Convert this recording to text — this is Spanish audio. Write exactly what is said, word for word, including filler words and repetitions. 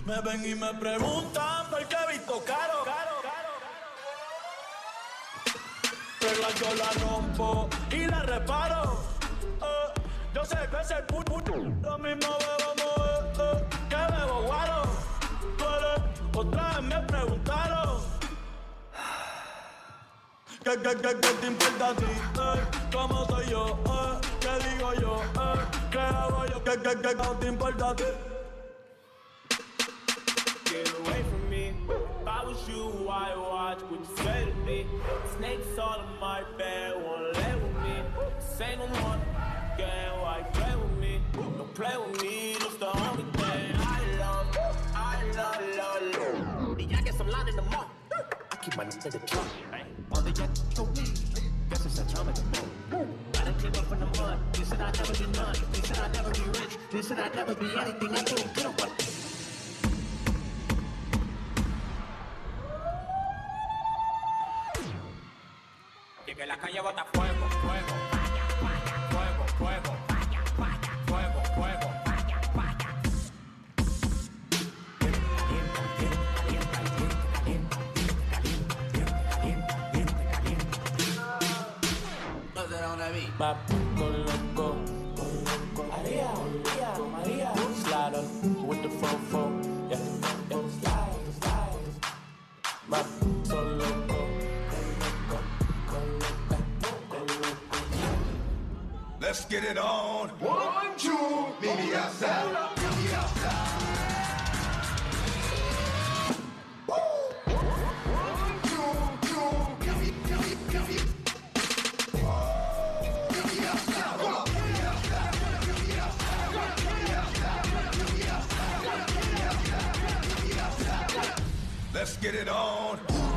Me ven y me preguntan por qué he visto caro, caro, caro. Reglas yo la rompo y la reparo. Eh, yo sé que es el puto. Lo mismo bebamos, eh, eh, que bebo guaro. Tú eres, otra vez me preguntaron. ¿Qué, qué, qué, qué te importa a ti? Eh, ¿Cómo soy yo? Eh, ¿Qué digo yo? Eh, ¿Qué hago yo? ¿Qué, qué, qué, qué te importa a ti? Get away from me. If I was you, why watch what you say to me? Snakes all in my bed, wanna lay with me. Say no more, game, why you play with me? Don't play with me, that's the only thing I love. I love, love, love. I guess I'm lying in the mall. I keep my nigga drunk. On the jet, go me. Guess it's that time of the month. I done came up from the mud. You said I'd never be none. You said I'd never be rich. You said I'd never be anything. I couldn't get away. Que la calle bota fuego, fuego, falla, falla, fuego, fuego, falla, falla, fuego, fuego, falla, falla. Calienta, calienta, calienta, calienta, calienta, calienta, calienta. No sé dónde vi. Papuco loco, loco. María, María, María. Slide with the fofo, yeah, yeah. Slide, slide. Papuco loco. Let's get it on. One, two, meet me outside. Meet me outside. One, two, two, meet me, meet me, meet me. Meet me outside. Come on. Meet me outside. Meet me outside. Meet me outside. Meet me outside. Meet me outside. Meet me outside. Let's get it on.